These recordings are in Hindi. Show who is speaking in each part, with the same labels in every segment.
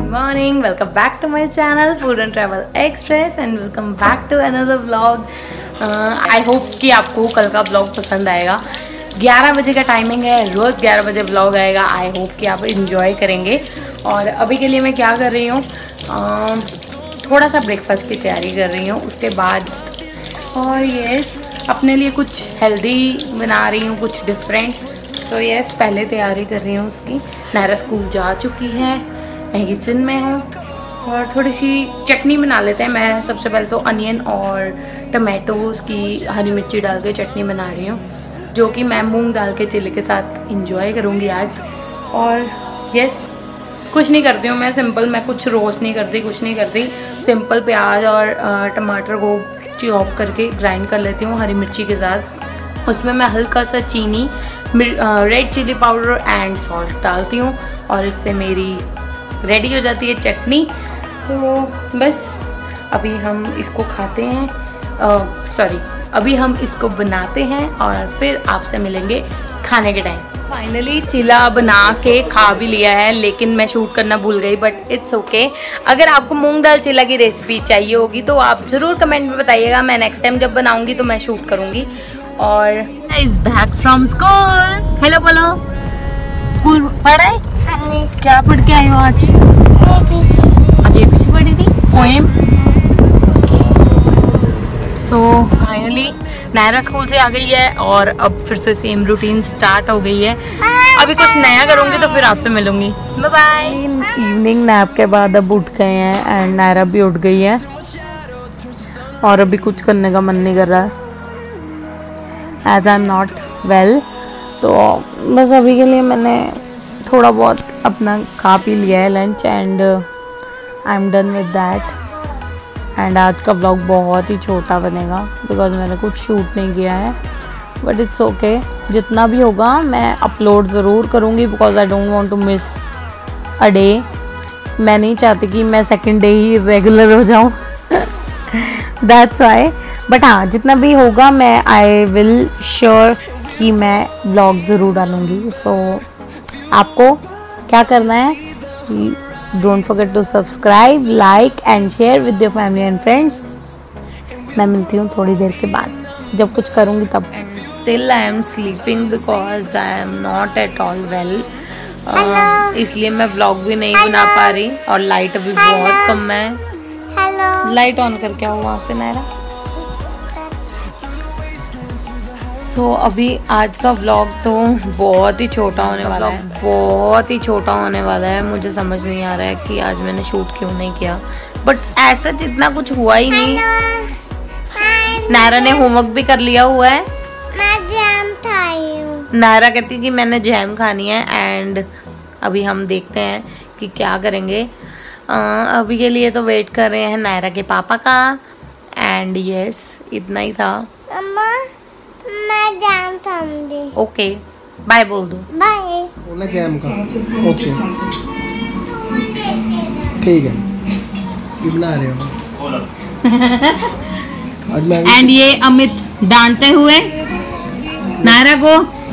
Speaker 1: Morning, welcome back to my channel food and travel express and welcome back to another vlog. I hope कि आपको कल का व्लॉग पसंद आएगा। 11 बजे का टाइमिंग है, रोज़ 11 बजे व्लॉग आएगा। आई होप कि आप इन्जॉय करेंगे। और अभी के लिए मैं क्या कर रही हूँ, थोड़ा सा ब्रेकफास्ट की तैयारी कर रही हूँ। उसके बाद और यस, अपने लिए कुछ हेल्दी बना रही हूँ, कुछ डिफरेंट। तो यस, पहले तैयारी कर रही हूँ उसकी। नायरा स्कूल जा चुकी है, मैं किचन में हूँ और थोड़ी सी चटनी बना लेते हैं। मैं सबसे पहले तो अनियन और टमाटोज़ की हरी मिर्ची डाल के चटनी बना रही हूँ, जो कि मैं मूंग दाल के चिल्ले के साथ इंजॉय करूँगी आज। और यस, कुछ नहीं करती हूँ मैं, सिंपल, मैं कुछ रोस्ट नहीं करती, कुछ नहीं करती। सिंपल प्याज और टमाटर को चॉप करके ग्राइंड कर लेती हूँ हरी मिर्ची के साथ। उसमें मैं हल्का सा चीनी, red chili powder and salt डालती हूँ और इससे मेरी रेडी हो जाती है चटनी। तो बस अभी हम इसको खाते हैं, अभी हम इसको बनाते हैं और फिर आपसे मिलेंगे खाने के टाइम। फाइनली चिला बना के खा भी लिया है, लेकिन मैं शूट करना भूल गई, बट इट्स ओके। अगर आपको मूंग दाल चिला की रेसिपी चाहिए होगी तो आप ज़रूर कमेंट में बताइएगा। मैं नेक्स्ट टाइम जब बनाऊंगी तो मैं शूट करूंगी। और is back from school. Hello बोलो। स्कूल पढ़े? क्या पढ़ के आई हो आज? आज एबीसी पढ़ी थी, poem. So finally Naira school से आ गई है और अब फिर से सेम रूटीन स्टार्ट हो गई है। अभी कुछ नया करूँगी तो फिर आपसे मिलूंगी। Bye bye. इवनिंग नैप के बाद अब उठ गए हैं एंड नायरा भी उठ गई है और अभी कुछ करने का मन नहीं कर रहा है, as I am not well. तो बस अभी के लिए मैंने थोड़ा बहुत अपना खा पी लिया है lunch and I am done with that. And आज का व्लॉग बहुत ही छोटा बनेगा बिकॉज मैंने कुछ शूट नहीं किया है, बट इट्स ओके। जितना भी होगा मैं अपलोड ज़रूर करूँगी because I don't want to miss a day. मैं नहीं चाहती कि मैं सेकंड डे ही रेगुलर हो जाऊँ, दैट्स व्हाई। बट हाँ, जितना भी होगा मैं आई विल श्योर कि मैं व्लॉग ज़रूर डालूँगी। सो आपको क्या करना है, don't forget to subscribe, like and share with your family and friends. मैं मिलती हूँ थोड़ी देर के बाद, जब कुछ करूँगी तब। Still I am sleeping because I am not at all well, इसलिए मैं व्लॉग भी नहीं बना पा रही। और लाइट अभी बहुत कम है। लाइट ऑन करके आओ वहाँ से नायरा। तो अभी आज का व्लॉग तो बहुत ही छोटा होने वाला है, बहुत ही छोटा होने वाला है। मुझे समझ नहीं आ रहा है कि आज मैंने शूट क्यों नहीं किया, बट ऐसा जितना कुछ हुआ ही नहीं। नायरा ने होमवर्क भी कर लिया हुआ है। मैं जैम खाई हूँ। नायरा कहती कि मैंने जैम खानी है एंड अभी हम देखते हैं कि क्या करेंगे। अभी के लिए तो वेट कर रहे हैं नायरा के पापा का। एंड यस, इतना ही था। मैं जैम खाऊंगी। ओके, बाय बोल दो। बाय। बोलना जैम का। ओके, ठीक है। ये बना रहे हो। एंड ये अमित डांटते हुए नायरा को।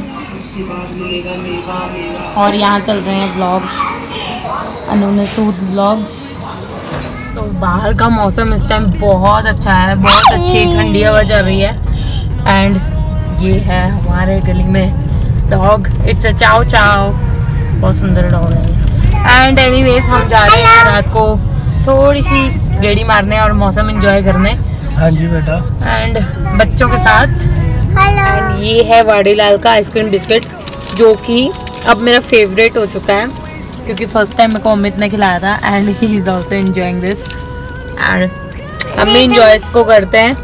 Speaker 1: और यहाँ चल रहे हैं व्लॉग्स, अनुने सूद व्लॉग्स। सो बाहर का मौसम इस टाइम बहुत अच्छा है, बहुत अच्छी ठंडी हवा चल रही है। एंड ये है हमारे गली में डॉग, इट्स अ चाओ चाओ, बहुत सुंदर डॉग है। एंड एनीवेज हम जा रहे हैं रात को थोड़ी सी गेड़ी मारने और मौसम एंजॉय करने। हाँ जी बेटा। एंड बच्चों के साथ। एंड ये है वाडीलाल का आइसक्रीम बिस्किट, जो कि अब मेरा फेवरेट हो चुका है क्योंकि फर्स्ट टाइम मेरे को अमित ने खिलाया था and he is also enjoying this. And हम भी इंजॉय इसको करते हैं।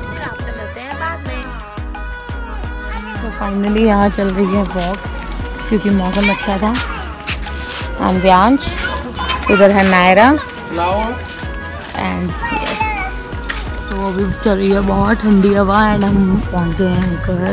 Speaker 1: फाइनली यहाँ चल रही है वॉक क्योंकि मौसम अच्छा था। व्यांश, उधर है नायरा एंड यस, तो अभी चल रही है बहुत ठंडी हवा एंड हम पहुँच गए हैं घर।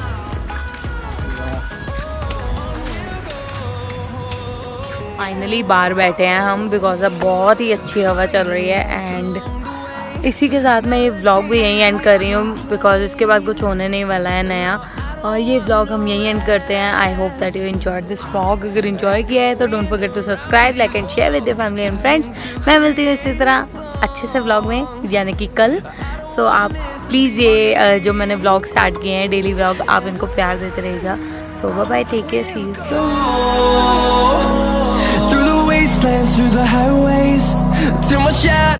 Speaker 1: फाइनली बाहर बैठे हैं हम बिकॉज अब बहुत ही अच्छी हवा चल रही है। एंड इसी के साथ मैं ये व्लॉग भी यहीं एंड कर रही हूँ बिकॉज इसके बाद कुछ होने नहीं वाला है नया। और ये व्लॉग हम यहीं एंड करते हैं। I hope that you enjoyed this vlog. अगर एंजॉय किया है तो don't forget to subscribe, like and share with your family and friends. मैं मिलती हूँ इसी तरह अच्छे से व्लॉग में, यानी कि कल। सो आप प्लीज़ ये जो मैंने व्लॉग स्टार्ट किए हैं डेली व्लॉग, आप इनको प्यार देते रहिएगा। So bye bye, take care, see you soon.